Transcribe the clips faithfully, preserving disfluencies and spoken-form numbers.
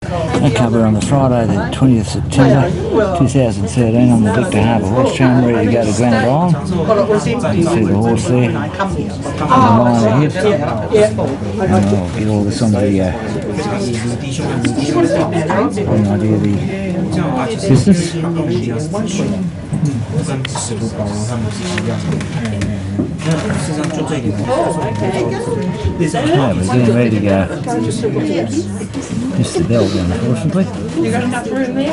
A cover on the Friday the twentieth of September two thousand thirteen on the Victor Harbour Horse Tram, ready to go to Granite Island. You can see the horse there, and the line ahead. And I'll get all this on video. An idea of the business. Yeah, we're getting ready to go. Missed the bell then, unfortunately. You got enough room there?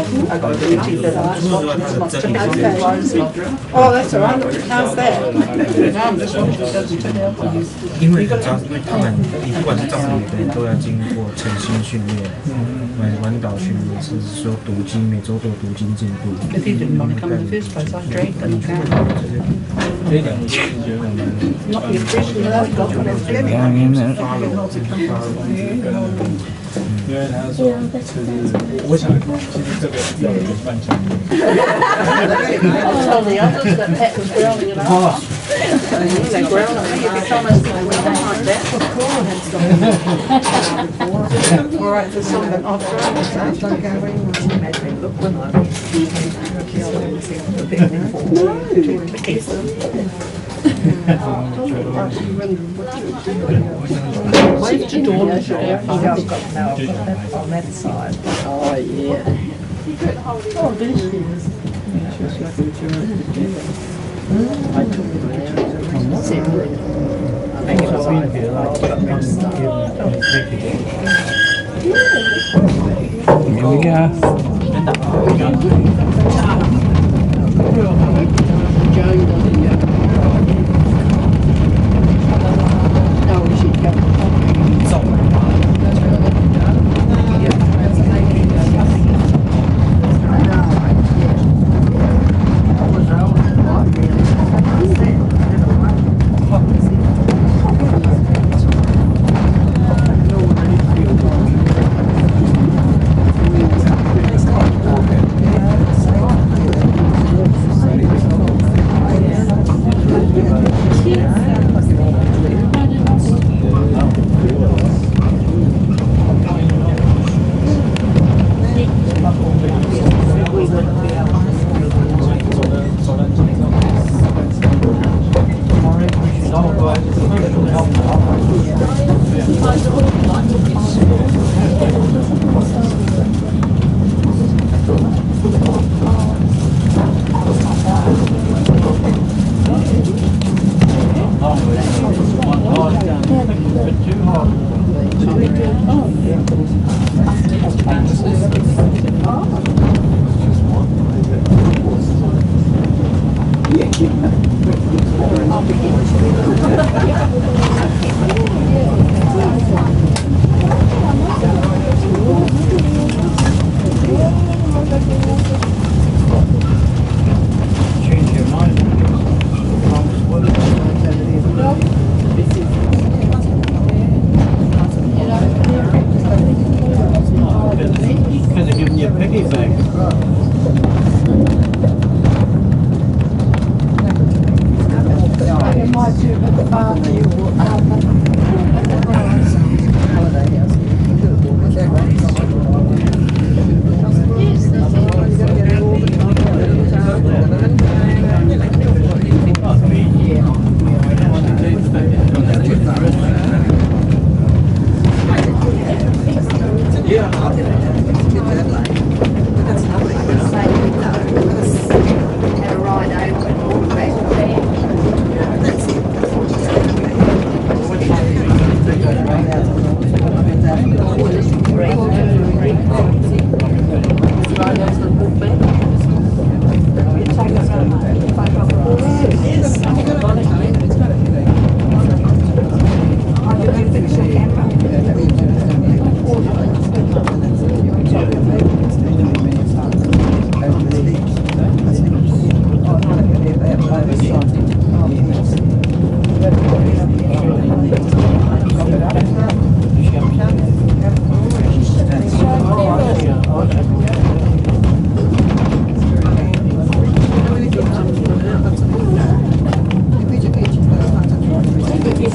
Oh, that's all right. How's that? I'm just wondering if it doesn't turn out for you. 因为他们不管是造船员都要经过诚信训练，环环岛训练，甚至说读经，每周都有读经进度。 If you didn't want to come in the first place, I'd drag them down. Not the impression that I've got when I'm Going in there. 我想，其实这个要有半箱。 I'll tell the others that Pat was growling it up. They growl at me every time I see them like that. All right, there's something off road. Look when I wave to Dawn and show her phone. I've got no on that side. Oh, yeah. Oh, there she is. I took it there. Separated. I think it was right here. I took it from the start. Here we go. Joan doesn't yet. No, she'd go.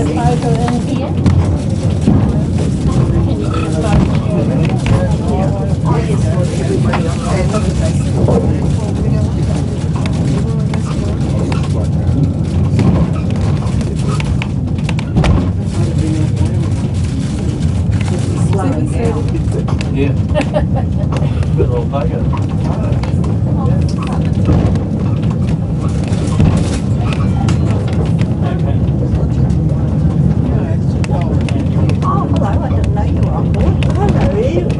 Get a photo in here. Yeah. Good little pocket. Oh, hello, I didn't know you were on board. Hello.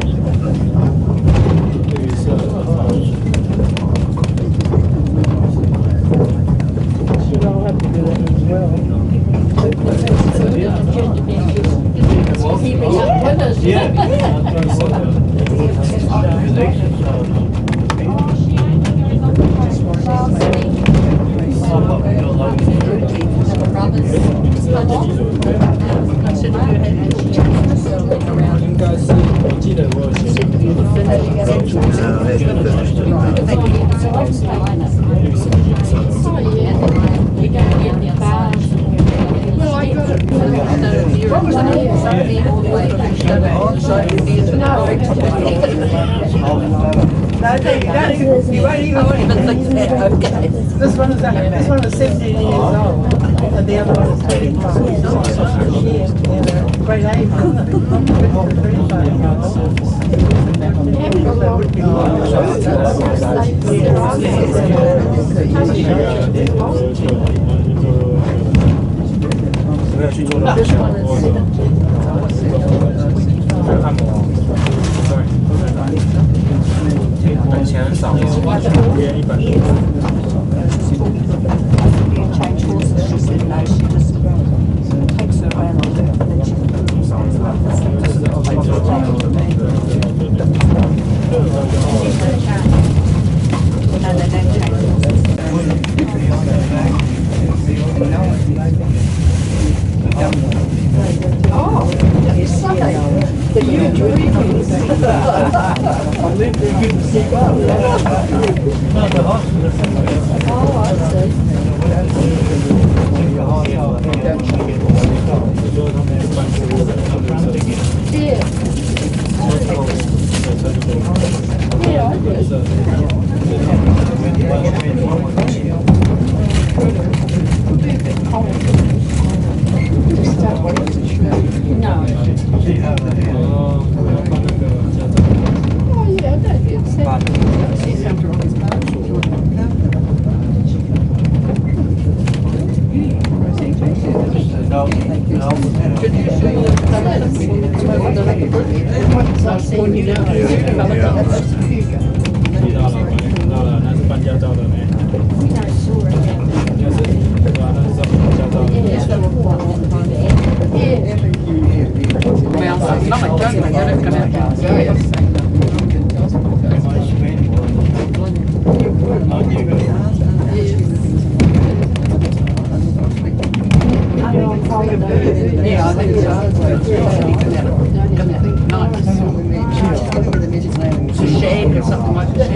Should all have to do that as well. No, you don't even, you won't even think that, okay. This one is, this one is seventeen years old, and the other one is twenty-five. Yeah, great age. This one is 本钱很少。 change horses, she said no, she just takes her around on her and then she no, they don't oh, yes, Sunday. The new dreams. Oh, I see. Yeah. Yeah, I No. Oh, yeah, I don't get upset. She's under all his Yeah, I think so. Shake or something like that.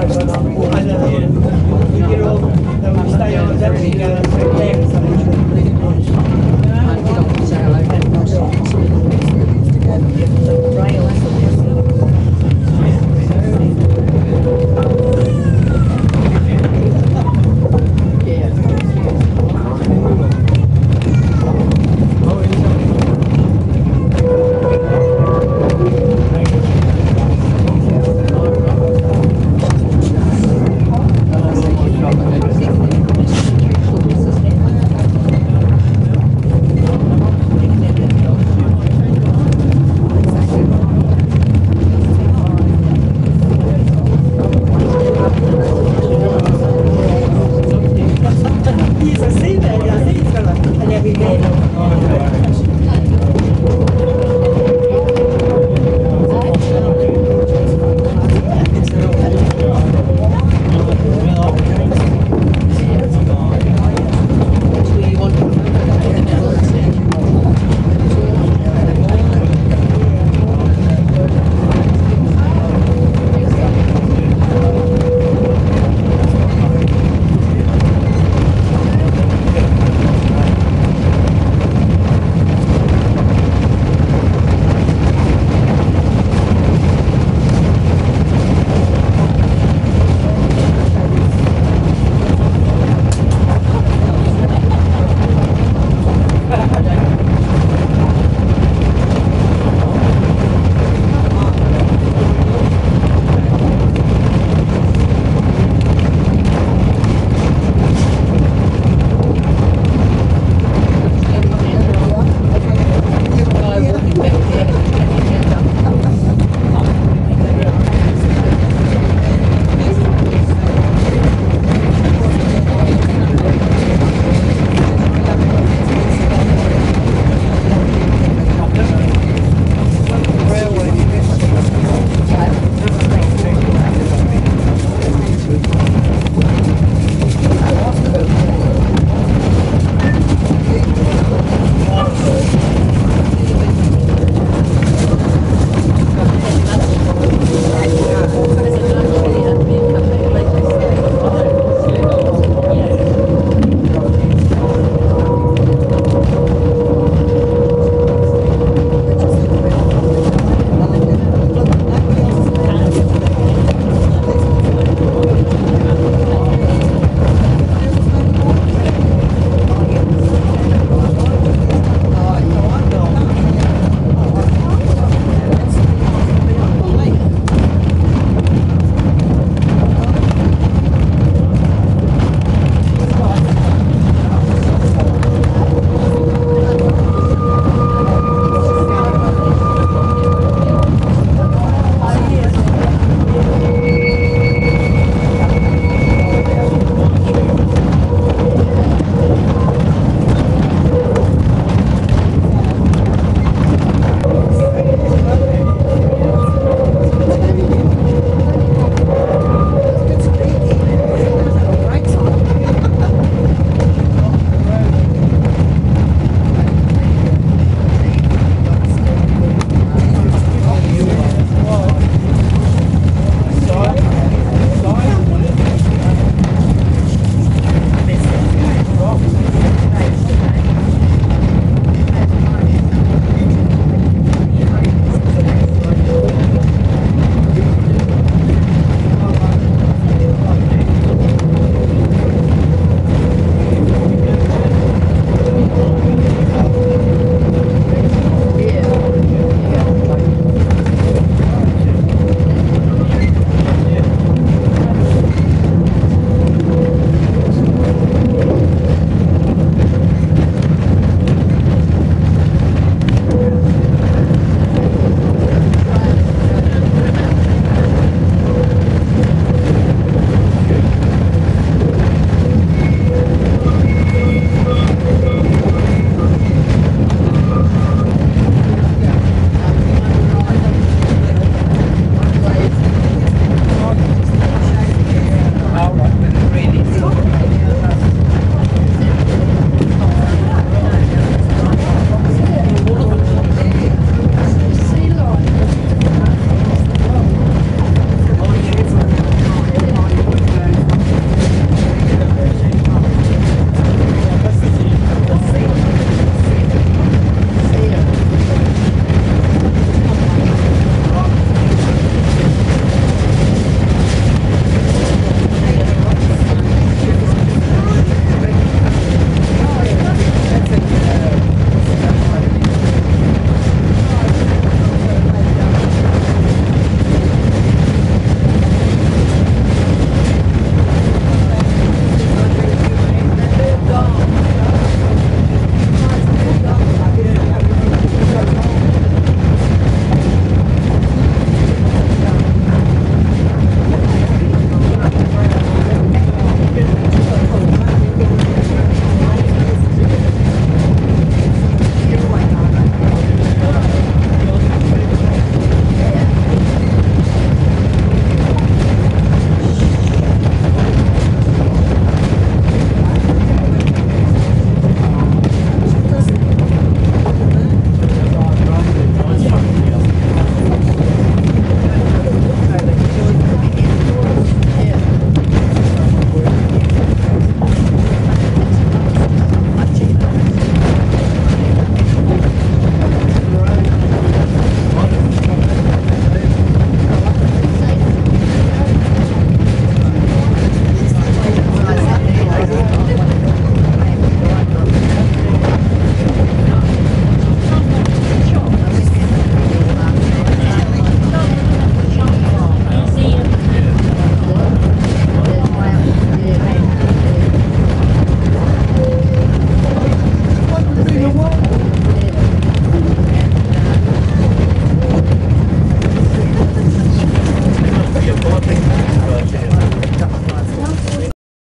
Stay on, don't you go there.